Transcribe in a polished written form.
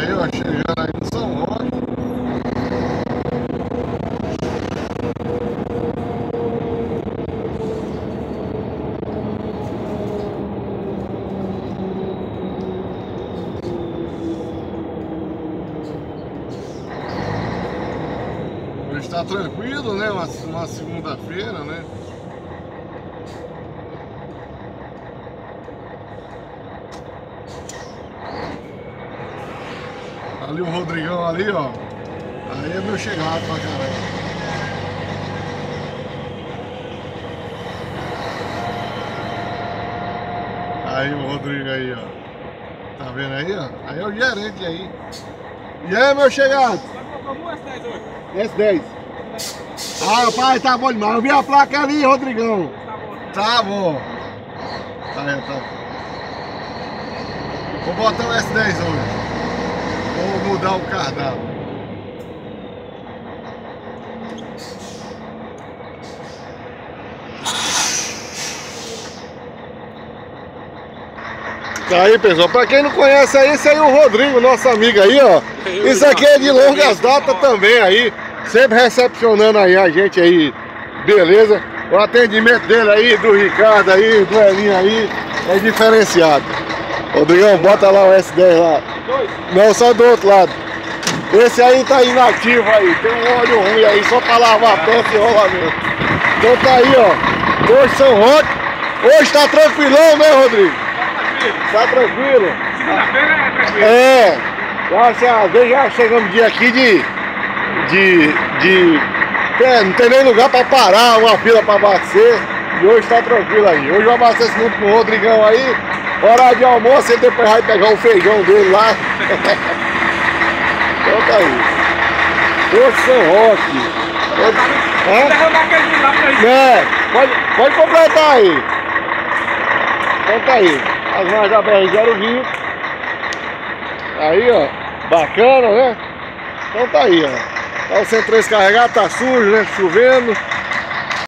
Aí, ó, chegando aí no São Roque. Hoje tá tranquilo, né? Uma segunda-feira, né? Ali o Rodrigão ali, ó. Aí é meu chegado pra caramba. Aí o Rodrigo aí, ó. Tá vendo aí, ó? Aí é o gerente aí. E aí, meu chegado? Como S10 hoje? S10. Ah, pai, tá bom demais. Eu vi a placa ali, Rodrigão. Tá bom. Aí, tá. Vou botar o S10 hoje. Vou mudar o cardápio. Tá aí, pessoal, pra quem não conhece aí, esse aí é o Rodrigo, nosso amigo aí, ó. Isso aqui é de longas datas também aí, sempre recepcionando aí a gente aí, beleza? O atendimento dele aí, do Ricardo aí, do Elinho aí, é diferenciado. Rodrigão, bota lá o S10 lá. Não, só do outro lado. Esse aí tá inativo aí, tem um óleo ruim aí, só pra lavar a peça e rolamento. Então tá aí, ó, hoje São Roque, hoje tá tranquilão, né, Rodrigo? Tá tranquilo? Segunda-feira é tranquilo. É, às vezes já chegamos dia aqui não tem nem lugar pra parar, uma fila pra abastecer. E hoje tá tranquilo aí. Hoje eu abasteço muito com o Rodrigão aí. Hora de almoço, ele depois vai pegar o feijão dele lá. Então tá aí. Hoje São Roque. Vou derramar aquele milagre aí. É, pode completar aí. Então tá aí. As margens da BR-05. Aí, ó. Bacana, né? Então tá aí, ó. Tá o 103 carregado, tá sujo, né? Chovendo.